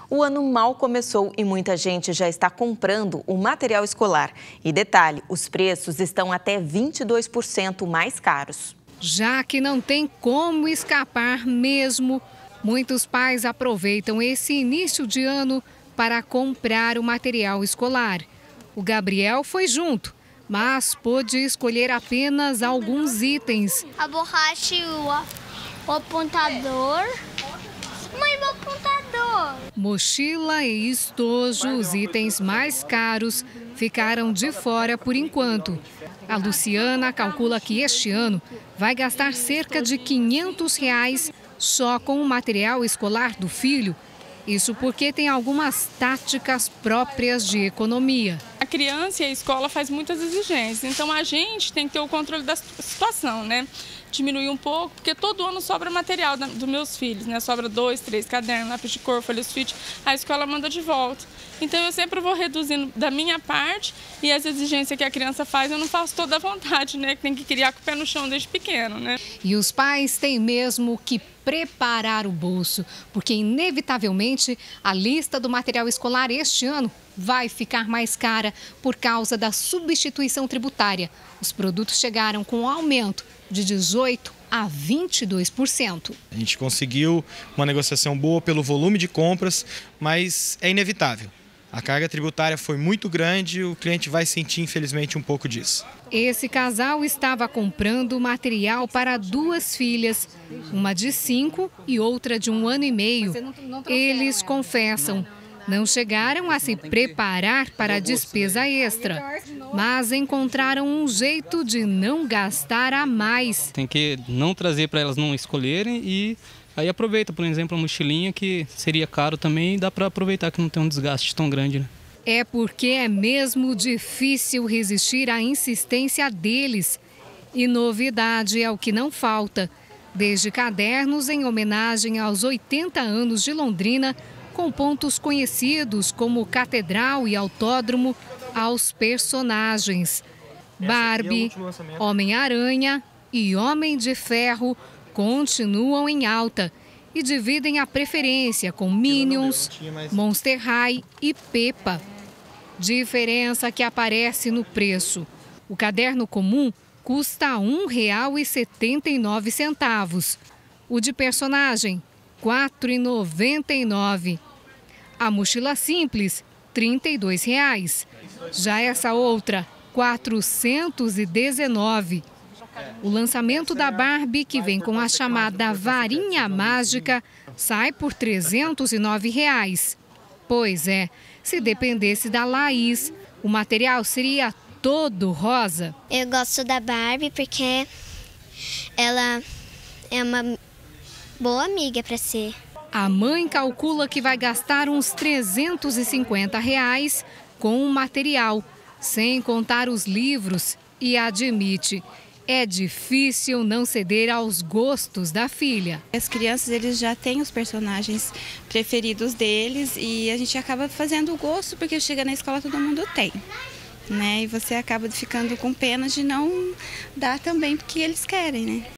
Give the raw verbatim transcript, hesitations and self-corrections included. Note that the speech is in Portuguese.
O ano mal começou e muita gente já está comprando o material escolar. E detalhe, os preços estão até vinte e dois por cento mais caros. Já que não tem como escapar mesmo, muitos pais aproveitam esse início de ano para comprar o material escolar. O Gabriel foi junto, mas pôde escolher apenas alguns itens. A borracha e o, o apontador. Mãe, o apontador. Mochila e estojo, os itens mais caros, ficaram de fora por enquanto. A Luciana calcula que este ano vai gastar cerca de quinhentos reais só com o material escolar do filho. Isso porque tem algumas táticas próprias de economia. A criança e a escola faz muitas exigências, então a gente tem que ter o controle da situação, né? Diminuir um pouco, porque todo ano sobra material dos meus filhos, né? Sobra dois, três cadernos, lápis de cor, folha sulfite, a escola manda de volta. Então eu sempre vou reduzindo da minha parte e as exigências que a criança faz eu não faço toda a vontade, né? Que tem que criar com o pé no chão desde pequeno, né? E os pais têm mesmo que preparar o bolso, porque inevitavelmente a lista do material escolar este ano vai ficar mais cara por causa da substituição tributária. Os produtos chegaram com um aumento de dezoito por cento a vinte e dois por cento. A gente conseguiu uma negociação boa pelo volume de compras, mas é inevitável. A carga tributária foi muito grande e o cliente vai sentir, infelizmente, um pouco disso. Esse casal estava comprando material para duas filhas, uma de cinco e outra de um ano e meio. Eles confessam, não chegaram a se preparar para a despesa extra, mas encontraram um jeito de não gastar a mais. Tem que não trazer para elas não escolherem e aí aproveita, por exemplo, a mochilinha, que seria caro também e dá para aproveitar que não tem um desgaste tão grande, né? É porque é mesmo difícil resistir à insistência deles. E novidade é o que não falta. Desde cadernos em homenagem aos oitenta anos de Londrina, com pontos conhecidos como Catedral e Autódromo, aos personagens. Barbie, Homem-Aranha e Homem de Ferro continuam em alta e dividem a preferência com Minions, Monster High e Peppa. Diferença que aparece no preço. O caderno comum custa um real e setenta e nove centavos. O de personagem, quatro reais e noventa e nove centavos. A mochila simples, trinta e dois reais. Já essa outra, quatrocentos e dezenove reais. O lançamento da Barbie, que vem com a chamada varinha mágica, sai por trezentos e nove reais. Pois é, se dependesse da Laís, o material seria todo rosa. Eu gosto da Barbie porque ela é uma boa amiga para ser. A mãe calcula que vai gastar uns trezentos e cinquenta reais com o material, sem contar os livros, e admite: é difícil não ceder aos gostos da filha. As crianças, eles já têm os personagens preferidos deles e a gente acaba fazendo o gosto porque chega na escola todo mundo tem, né? E você acaba ficando com pena de não dar também porque eles querem, né?